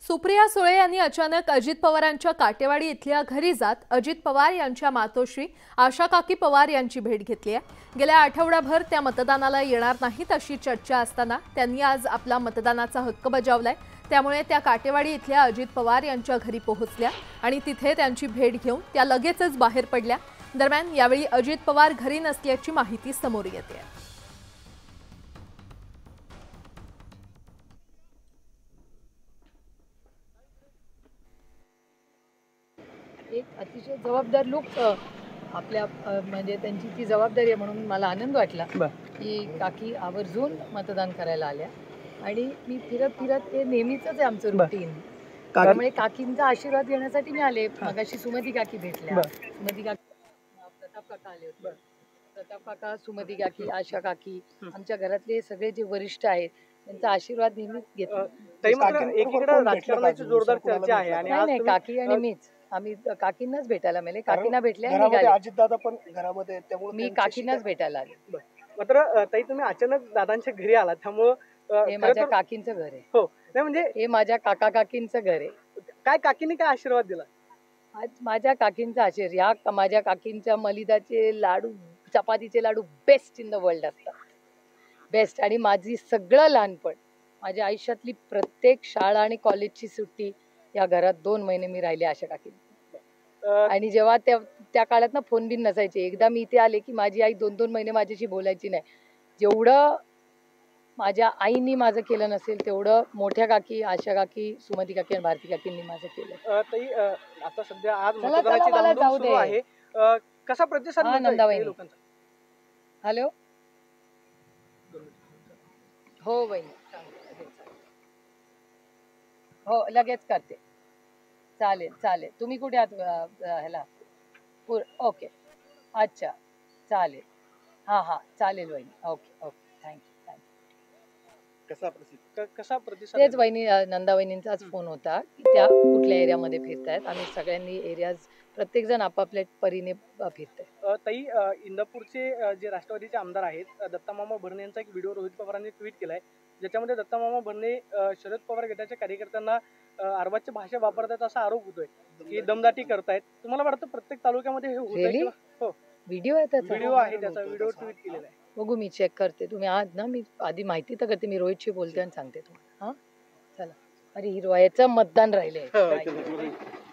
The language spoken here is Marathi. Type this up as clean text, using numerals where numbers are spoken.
सुप्रिया सुळे यांनी अचानक अजित पवारांच्या काटेवाडी इथल्या घरी जात अजित पवार यांच्या मातोश्री आशा काकी पवार यांची भेट घेतली आहे। गेल्या आठवडाभर त्या मतदानाला येणार नाहीत अशी चर्चा असताना त्यांनी आज आपला मतदानाचा हक्क बजावलाय। त्यामुळे त्या काटेवाडी इथल्या अजित पवार यांच्या घरी पोहोचल्या आणि तिथे त्यांची भेट घेऊन त्या लगेचच बाहेर पडल्या। दरम्यान यावेळी अजित पवार घरी नसल्याची माहिती समोर येते। एक अतिशय जबाबदार लोक आपल्या म्हणजे त्यांची ती जबाबदारी आहे म्हणून मला आनंद वाटला की काकी आवर्जून मतदान करायला आल्या आणि मी फिरत ते नेहमीच आहे आमचं रुटीन। त्यामुळे काकींचा आशीर्वाद घेण्यासाठी मी आले। मगाशी सुमती काकी भेटल्या, सुमती काकी प्रताप काका आले होते। प्रताप काका, सुमती काकी, आशा काकी, आमच्या घरातले सगळे जे वरिष्ठ आहेत त्यांचा आशीर्वाद नेहमीच घेतो। जोरदार चर्चा आहे आणि नाही काकी आणि मीच आम्ही काकींनाच भेटायला मिळाले। काकींना भेटल्या अजितदादा पण घरामध्ये, त्यामुळे मी काकींनाच भेटायला आले। मात्र ताई तुम्ही अचानक दादांच्या घरी आलात, त्यामुळे हे माझ्या काकींचं घर आहे। हो, नाही म्हणजे हे माझ्या काकींचं घर आहे। काय काकीने काय आशीर्वाद दिला आज? माझ्या काकींचा आशीर्वाद, या माझ्या काकींच्या मलिदाचे लाडू, चपातीचे लाडू बेस्ट इन द वर्ल्ड असतात, बेस्ट। आणि माझी सगळं लहानपण, माझ्या आयुष्यातली प्रत्येक शाळा आणि कॉलेजची सुट्टी या घरात 2 महिने मी राहिले आशा काकी। आणि जेव्हा त्या काळात ना फोन बिन नसायचे, एकदा मी इथे आले की माझी आई 2-2 महिने माझ्याशी बोलायची नाही। जेवढं माझ्या आईनी माझं केलं नसेल तेवढं मोठ्या काकी, आशा काकी, सुमती काकी आणि भारती काकींनी माझं केलं। ताई आता सध्या आज मतदानाची धामधूम सुरू आहे, कसा प्रतिसाद मिळतोय लोकांचा? हॅलो, हो बहिणी, हो लगेच करते। चालेल तुम्ही कुठे आहात? ह्याला ओके, अच्छा चालेल, हां चालेल बहिणी, ओके थँक्यू। कसा प्रतिसाद? तेच बहिणी, नंदा वहिनींचाच फोन होता की त्या कुठल्या एरियामध्ये फिरतायत। आम्ही सगळ्यांनी एरियाज प्रत्येक जण आपापल्या परीने फिरताय। ताई इंदापूरचे जे राष्ट्रवादीचे आमदार आहेत दत्तामामा भरणे यांचा एक व्हिडिओ रोहित पवारांनी ट्विट केलाय, ज्याच्यामध्ये दत्तामामा भरणे शरद पवार गटाच्या कार्यकर्त्यांना अर्वाच्य भाषा वापरतात असा आरोप होतोय की दमदाटी करतायत। तुम्हाला वाटतं प्रत्येक तालुक्यामध्ये हे होतंय? हो, व्हिडिओ आहे त्याचा, व्हिडिओ आहे त्याचा, व्हिडिओ ट्विट केलेला आहे। बघू, मी चेक करते। तुम्ही आज ना, मी आधी माहिती तर करते, मी रोहितशी बोलते आणि सांगते तुम्हाला। हां चला, अरे हिरवायचं मतदान राहिले।